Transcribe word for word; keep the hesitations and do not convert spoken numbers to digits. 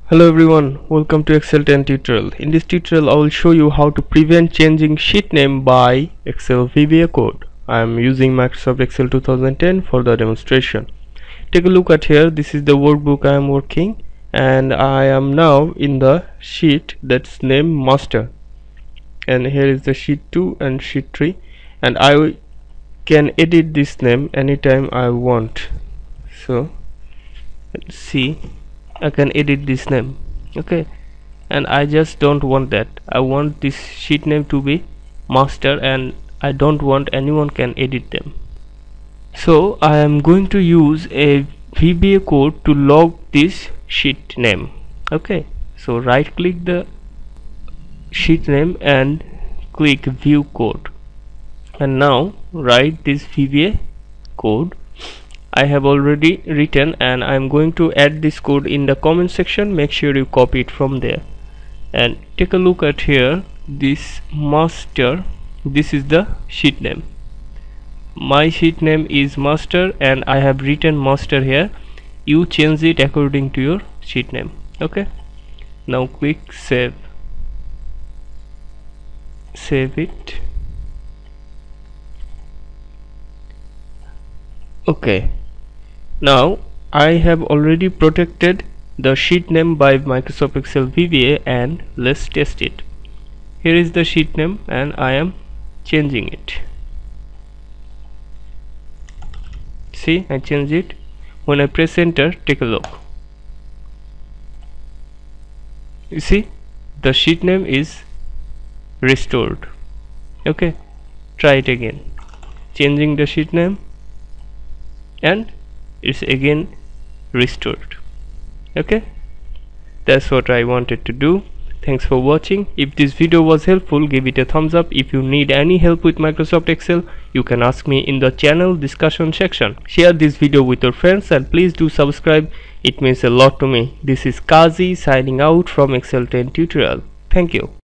Hello everyone, welcome to Excel ten tutorial. In this tutorial I will show you how to prevent changing sheet name by Excel V B A code. I am using Microsoft Excel two thousand ten for the demonstration. Take a look at here. This is the workbook I am working, and I am now in the sheet that's named master, and here is the sheet two and sheet three, and I can edit this name anytime I want. So let's see, I can edit this name, okay, and I just don't want that. I want this sheet name to be master, and I don't want anyone can edit them. So I am going to use a V B A code to log this sheet name. Okay, so right click the sheet name and click view code, and now write this V B A code. I have already written, and I am going to add this code in the comment section. Make sure you copy it from there, and take a look at here. This master, this is the sheet name. My sheet name is master, and I have written master here. You change it according to your sheet name. Okay, now click save. Save it. Okay, now I have already protected the sheet name by Microsoft Excel V B A, and let's test it. Here is the sheet name, and I am changing it. See, I changed it. When I press enter, take a look. You see, the sheet name is restored. Okay, try it again. Changing the sheet name, and it's again restored. Okay, that's what I wanted to do. Thanks for watching. If this video was helpful, give it a thumbs up. If you need any help with Microsoft Excel, you can ask me in the channel discussion section. Share this video with your friends, and please do subscribe. It means a lot to me. This is Kazi signing out from Excel ten tutorial. Thank you.